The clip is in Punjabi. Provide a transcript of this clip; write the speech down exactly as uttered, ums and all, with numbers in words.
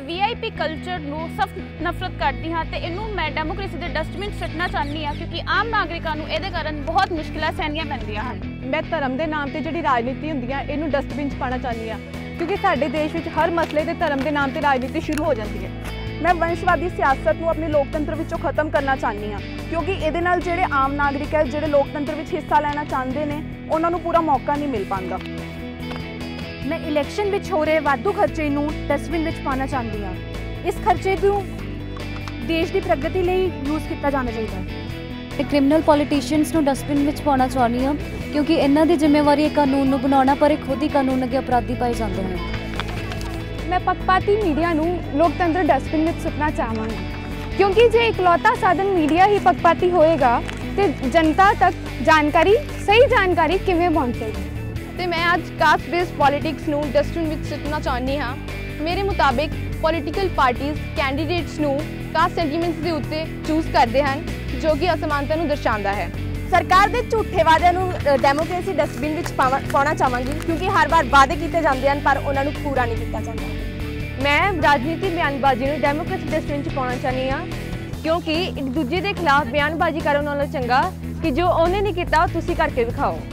वी आई पी कल्चर ਨੂੰ ਸਖਤ ਨਫ਼ਰਤ ਕਰਦੀ ਹਾਂ ਤੇ ਇਹਨੂੰ ਮੈਂ ਡੈਮੋਕ੍ਰੇਸੀ ਦੇ ਡਸਟਬਿਨ ਸੁੱਟਣਾ ਚਾਹੁੰਦੀ ਹਾਂ ਕਿਉਂਕਿ ਆਮ ਨਾਗਰਿਕਾਂ ਨੂੰ ਇਹਦੇ ਕਾਰਨ ਬਹੁਤ ਮੁਸ਼ਕਿਲਾਂ ਸਹਿਣੀਆਂ ਪੈਂਦੀਆਂ ਹਨ। ਮੈਂ ਧਰਮ ਦੇ ਨਾਮ ਤੇ ਜਿਹੜੀ ਰਾਜਨੀਤੀ ਹੁੰਦੀ ਆ ਇਹਨੂੰ ਡਸਟਬਿਨ 'ਚ ਪਾਉਣਾ ਚਾਹੁੰਦੀ ਹਾਂ ਕਿਉਂਕਿ ਸਾਡੇ ਦੇਸ਼ ਵਿੱਚ ਹਰ ਮਸਲੇ ਤੇ ਧਰਮ ਦੇ ਨਾਮ ਤੇ ਰਾਜਨੀਤੀ ਸ਼ੁਰੂ ਹੋ ਜਾਂਦੀ ਹੈ। मैं वंशवादी सियासत ਨੂੰ अपने लोकतंत्र ਵਿੱਚੋਂ ਖਤਮ ਕਰਨਾ ਚਾਹੁੰਦੀ ਹਾਂ ਕਿਉਂਕਿ ਇਹਦੇ ਨਾਲ ਜਿਹੜੇ ਆਮ ਨਾਗਰਿਕ ਹੈ ਜਿਹੜੇ ਲੋਕਤੰत्र ਵਿੱਚ ਹਿੱਸਾ ਲੈਣਾ ਚਾਹੁੰਦੇ ਨੇ ਉਹਨਾਂ ਨੂੰ ਪੂਰਾ ਮੌਕਾ ਨਹੀਂ ਮਿਲ ਪਾਉਂਦਾ। मैं इलैक्शन ਵਿੱਚ ਹੋ ਰਹੇ ਵਾਧੂ ਖਰਚੇ ਨੂੰ ਡਸਟਬਿਨ ਵਿੱਚ ਪਾਉਣਾ ਚਾਹੁੰਦੀ ਹਾਂ। ਇਸ ਖਰਚੇ ਨੂੰ ਦੇਸ਼ ਦੀ ਪ੍ਰਗਤੀ ਲਈ ਯੂਜ਼ ਕੀਤਾ ਜਾਣਾ ਚਾਹੀਦਾ ਹੈ। ਇਹ ਕ੍ਰਿਮੀਨਲ ਪੋਲੀਟੀਸ਼ੀਅਨਸ ਨੂੰ ਡਸਟਬਿਨ ਵਿੱਚ ਪਾਉਣਾ ਚਾਹੁੰਦੀ ਹਾਂ ਕਿਉਂਕਿ ਇਹਨਾਂ ਦੀ ਜ਼ਿੰਮੇਵਾਰੀ ਹੈ ਕਾਨੂੰਨ ਨੂੰ ਬਣਾਉਣਾ ਪਰ ਇਹ ਖੁਦ ਹੀ ਕਾਨੂੰਨ ਅੱਗੇ ਅਪਰਾਧੀ ਪਾਏ ਜਾਂਦੇ ਹਨ। मैं पक्षपाती मीडिया ਨੂੰ ਲੋਕਤੰਤਰ ਡਸਟਬਿਨ ਵਿੱਚ ਸੁੱਟਣਾ ਚਾਹਾਂਗੀ ਕਿਉਂਕਿ ਜੇ ਇਕਲੌਤਾ ਸਾਧਨ ਮੀਡੀਆ ਹੀ ਪੱਖਪਾਤੀ ਹੋਏਗਾ ਤੇ ਜਨਤਾ ਤੱਕ ਜਾਣਕਾਰੀ ਸਹੀ ਜਾਣਕਾਰੀ ਕਿਵੇਂ ਪਹੁੰਚੇਗੀ। ਤੇ ਮੈਂ ਅੱਜ ਕਾਸਟ ਬੇਸਡ ਪੋਲਿਟਿਕਸ ਨੂੰ ਡਸਟਬਿਨ ਵਿੱਚ ਸੁੱਟਣਾ ਚਾਹੁੰਦੀ ਹਾਂ। ਮੇਰੇ ਮੁਤਾਬਿਕ ਪੋਲੀਟੀਕਲ ਪਾਰਟੀਆਂ ਕੈਂਡੀਡੇਟਸ ਨੂੰ ਕਾਸਟ ਸੈਂਟੀਮੈਂਟਸ ਦੇ ਉੱਤੇ ਚੂਜ਼ ਕਰਦੇ ਹਨ ਜੋ ਕਿ ਅਸਮਾਨਤਾ ਨੂੰ ਦਰਸਾਉਂਦਾ ਹੈ। ਸਰਕਾਰ ਦੇ ਝੂਠੇ ਵਾਅਦਿਆਂ ਨੂੰ ਡੈਮੋਕ੍ਰੇਸੀ ਡਸਟਬਿਨ ਵਿੱਚ ਪਾਉਣਾ ਚਾਹਾਂਗੀ ਕਿਉਂਕਿ ਹਰ ਵਾਰ ਵਾਅਦੇ ਕੀਤੇ ਜਾਂਦੇ ਹਨ ਪਰ ਉਹਨਾਂ ਨੂੰ ਪੂਰਾ ਨਹੀਂ ਕੀਤਾ ਜਾਂਦਾ। ਮੈਂ ਰਾਜਨੀਤੀ ਬਿਆਨਬਾਜ਼ੀ ਨੂੰ ਡੈਮੋਕ੍ਰੇਸੀ ਡਸਟਬਿਨ 'ਚ ਪਾਉਣਾ ਚਾਹੁੰਦੀ ਹਾਂ ਕਿਉਂਕਿ ਇੱਕ ਦੂਜੇ ਦੇ ਖਿਲਾਫ ਬਿਆਨਬਾਜ਼ੀ ਕਰਨ ਨਾਲੋਂ ਚੰਗਾ ਕਿ ਜੋ ਉਹਨੇ ਨਹੀਂ ਕੀਤਾ ਉਹ ਤੁਸੀਂ ਕਰਕੇ ਦਿਖਾਓ।